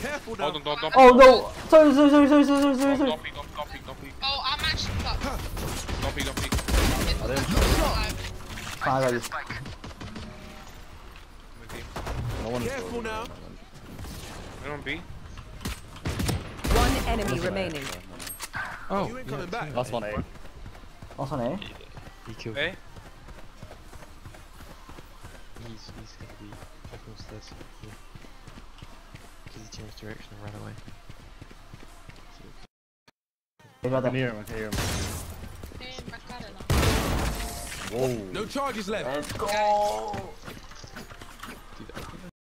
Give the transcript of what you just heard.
Careful now. Hold on, don't. Oh no! Sorry. Don't peek. Oh, I'm actually fucked. Don't peek. Fine, I just... Careful now. Anyone B? One enemy remaining. Oh, you ain't coming back. Last one A. Last one, eh? He killed A? me. He's gonna be across this. Because he changed direction and ran away. They got I can that. hear him, Hey, my car now. Whoa. No charges left. Let's go!